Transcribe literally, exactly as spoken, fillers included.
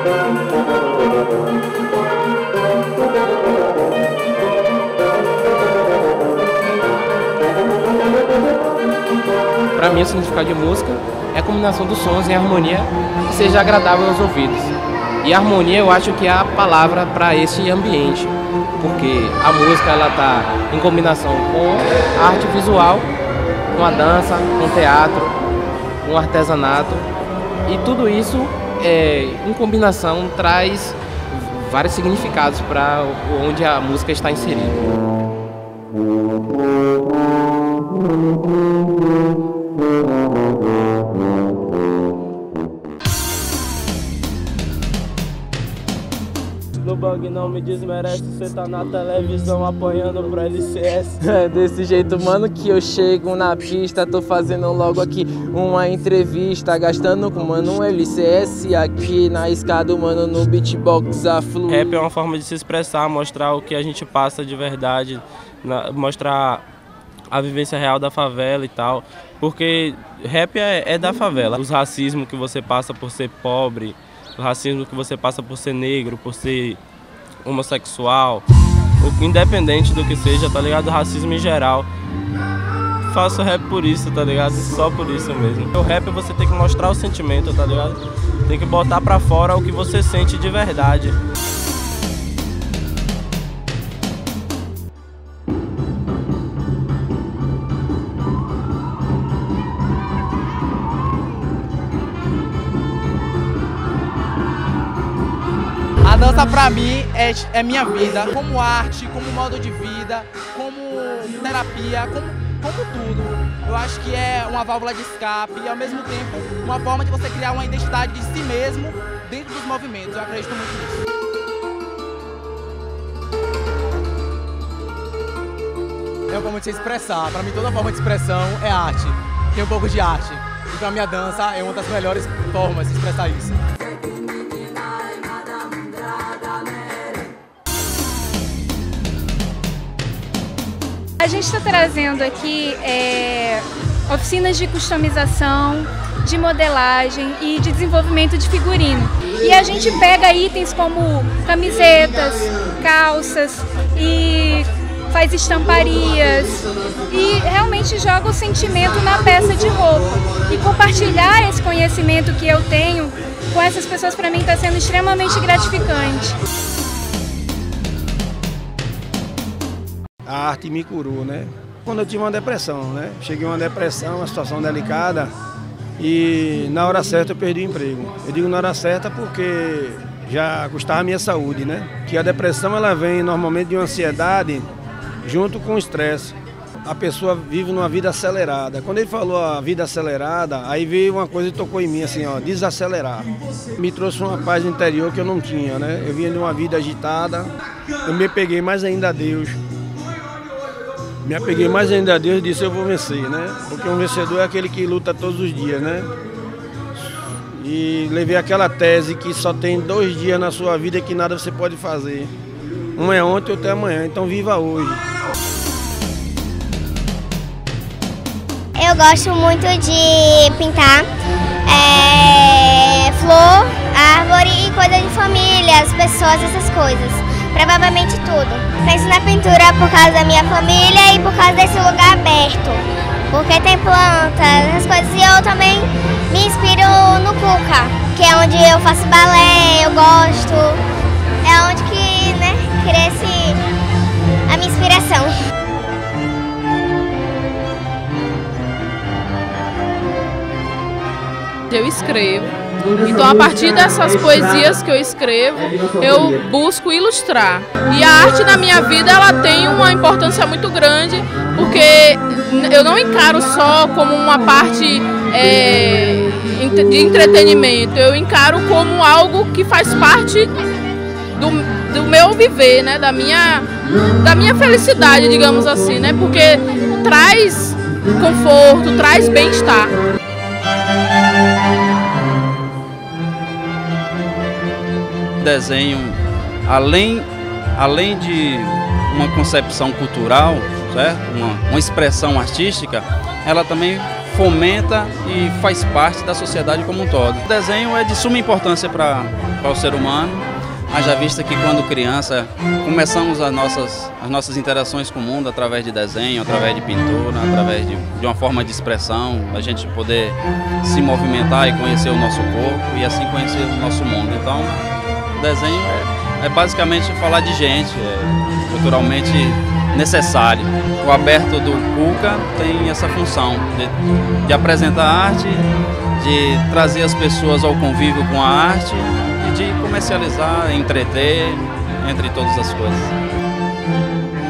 Para mim, o significado de música é a combinação dos sons em harmonia que seja agradável aos ouvidos. E a harmonia eu acho que é a palavra para esse ambiente, porque a música ela está em combinação com a arte visual, com a dança, com o teatro, com o artesanato, e tudo isso é, em combinação traz vários significados para onde a música está inserida. No bug não me desmerece, cê tá na televisão apanhando pro L C S. É desse jeito, mano, que eu chego na pista, tô fazendo logo aqui uma entrevista, gastando com mano um L C S aqui na escada, mano, no beatbox aflu. Rap é uma forma de se expressar, mostrar o que a gente passa de verdade, na, mostrar a vivência real da favela e tal, porque rap é, é da favela. Os racismos que você passa por ser pobre, o racismo que você passa por ser negro, por ser homossexual, independente do que seja, tá ligado? O racismo em geral. Faço rap por isso, tá ligado? Só por isso mesmo. O rap você tem que mostrar o sentimento, tá ligado? Tem que botar pra fora o que você sente de verdade. A dança pra mim é, é minha vida, como arte, como modo de vida, como terapia, como, como tudo. Eu acho que é uma válvula de escape e ao mesmo tempo uma forma de você criar uma identidade de si mesmo dentro dos movimentos. Eu acredito muito nisso. É uma forma de se expressar. Pra mim toda forma de expressão é arte. Tem um pouco de arte. Então a minha dança é uma das melhores formas de expressar isso. A gente está trazendo aqui é, oficinas de customização, de modelagem e de desenvolvimento de figurino. E a gente pega itens como camisetas, calças e faz estamparias e realmente joga o sentimento na peça de roupa. E compartilhar esse conhecimento que eu tenho com essas pessoas para mim está sendo extremamente gratificante. A arte me curou, né? Quando eu tive uma depressão, né? Cheguei a uma depressão, uma situação delicada e na hora certa eu perdi o emprego. Eu digo na hora certa porque já custava a minha saúde, né? Que a depressão ela vem normalmente de uma ansiedade junto com o estresse. A pessoa vive numa vida acelerada. Quando ele falou a vida acelerada, aí veio uma coisa que tocou em mim, assim, ó, desacelerar. Me trouxe uma paz interior que eu não tinha, né? Eu vinha de uma vida agitada, eu me peguei mais ainda a Deus. Me apeguei mais ainda a Deus e disse eu vou vencer, né? Porque um vencedor é aquele que luta todos os dias, né? E levei aquela tese que só tem dois dias na sua vida que nada você pode fazer. Um é ontem, outro é amanhã, então viva hoje. Eu gosto muito de pintar é, flor, árvore e coisa de família, as pessoas, essas coisas. Provavelmente tudo. Penso na pintura por causa da minha família e por causa desse lugar aberto. Porque tem plantas, essas coisas. E eu também me inspiro no Cuca, que é onde eu faço balé, eu gosto. É onde que, né, cresce a minha inspiração. Eu escrevo. Então, a partir dessas poesias que eu escrevo, eu busco ilustrar. E a arte na minha vida, ela tem uma importância muito grande, porque eu não encaro só como uma parte é, de entretenimento, eu encaro como algo que faz parte do, do meu viver, né? da, minha, da minha felicidade, digamos assim, né? Porque traz conforto, traz bem-estar. Desenho, além, além de uma concepção cultural, certo? Uma, uma expressão artística, ela também fomenta e faz parte da sociedade como um todo. O desenho é de suma importância para o ser humano, haja vista que quando criança começamos as nossas, as nossas interações com o mundo através de desenho, através de pintura, através de, de uma forma de expressão, a gente poder se movimentar e conhecer o nosso corpo e assim conhecer o nosso mundo. Então, o desenho é, é basicamente falar de gente, é culturalmente necessário. O aberto do Cuca tem essa função de, de apresentar arte, de trazer as pessoas ao convívio com a arte e de comercializar, entreter, entre todas as coisas.